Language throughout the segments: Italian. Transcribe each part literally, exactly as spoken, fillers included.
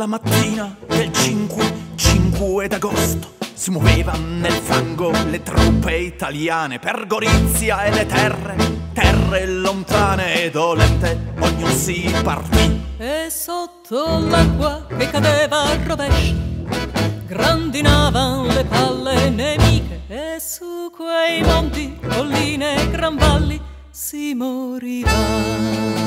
mattina del cinque, cinque d'agosto si muoveva nel fango le truppe italiane per Gorizia e le terre, terre lontane e dolente, ognuno si partì. E sotto l'acqua che cadeva a rovescio grandinavan le palle nemiche, e su quei monti, colline e gran valli si moriva.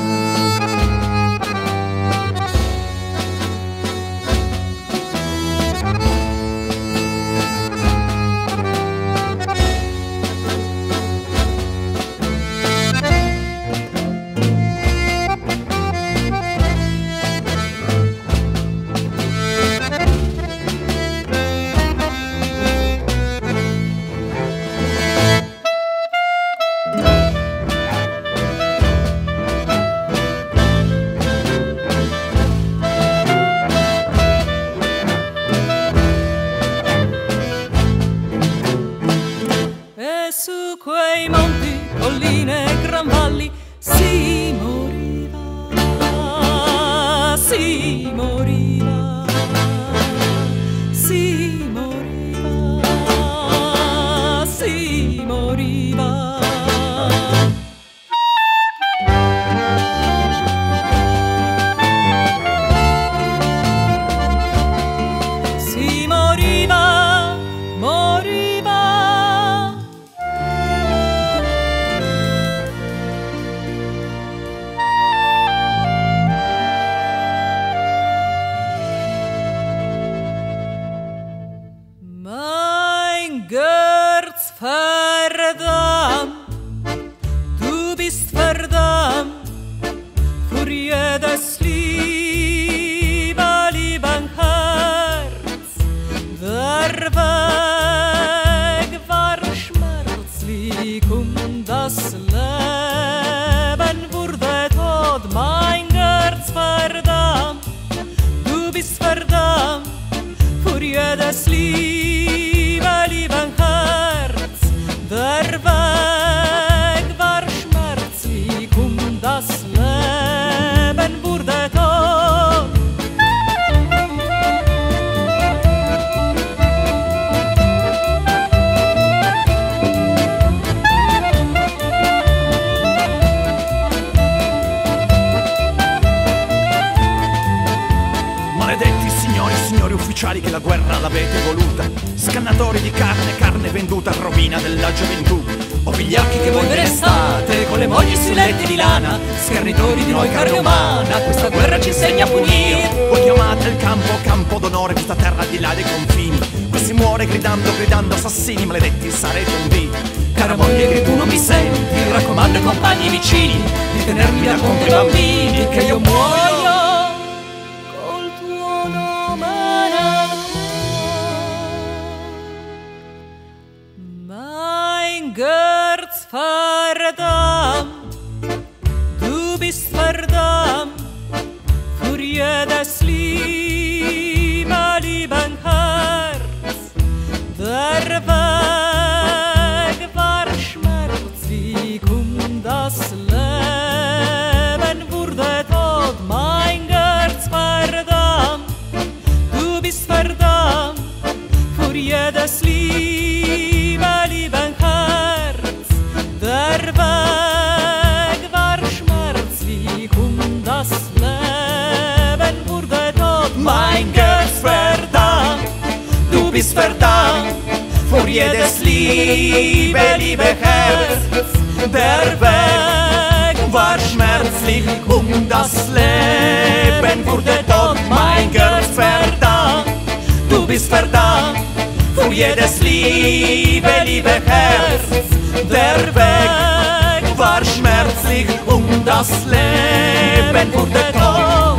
Su quei monti, colline e gran valli si moriva, si moriva, si moriva, si moriva. Si moriva, moriva. Mein Götz, verdammt, du bist verdammt, für jedes Liebe, lieben Herz. Der Weg war schmerzlich und das Leben wurde tot. Mein Götz, verdammt, du bist verdammt, für jedes Liebe, lieben Herz. Der Weg war schmerzlich und das Leben wurde tot. Maledetti signori, signori ufficiali che la guerra l'avete voluta, scannatori di carne, carne venduta, rovina della gioventù. O vigliacchi che voi ve ne state, con le mogli sui letti di lana, schernitori di noi carne umana, questa guerra ci insegna a punire. Voi chiamate il campo, campo d'onore, questa terra al di là dei confini. Qui si muore gridando, gridando assassini, maledetti sarete un dì. Cara moglie che tu non mi senti, raccomando ai compagni vicini di tenermi da conto i bambini, che io muoio. Mein Götz, verdammt, du bist verdammt, für jedes Liebe, lieben Herz. Der Weg war schmerzlich und das Leben wurde tot. Mein Götz, verdammt, du bist verdammt, für jedes Liebe, lieben Herz. Der Weg war schmerzlich und das Leben wurde tot. Mein Götz, verdammt, du bist verdammt, für jedes Liebe, liebe Herz. Der Weg war schmerzlich und das Leben wurde tot. Mein Götz, verdammt, du bist verdammt, für jedes Liebe, liebe Herz. Der Weg war schmerzlich und das Leben wurde tot.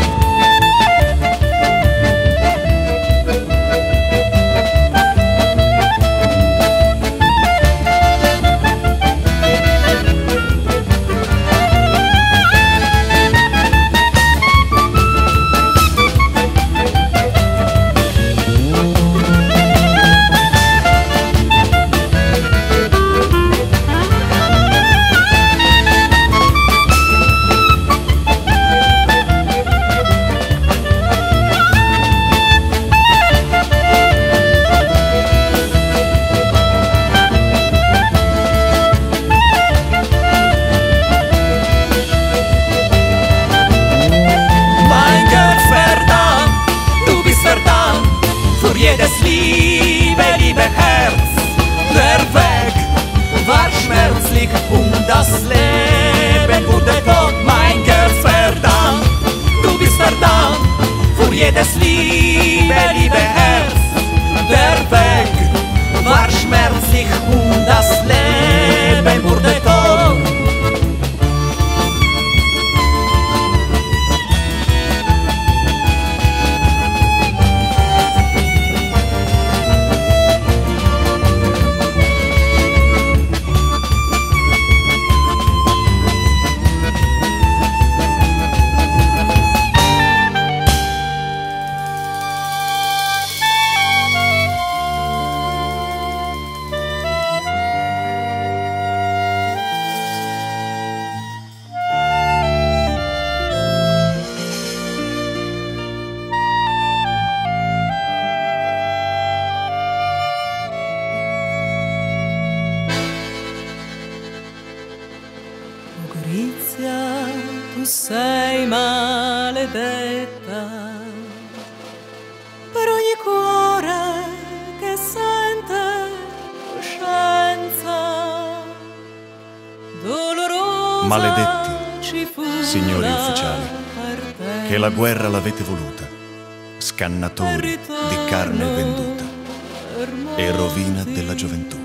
das Leben wurde tot, mein Herz verdammt. Du bist verdammt für jedes Liebe, liebe Herz. Der Weg war schmerzlich und das Leben wurde tot. Lucrezia, tu sei maledetta per ogni cuore che sente coscienza dolorosa. Maledetti, ci fu signori la ufficiali, partenza. che la guerra l'avete voluta, scannatori di carne venduta e rovina della gioventù.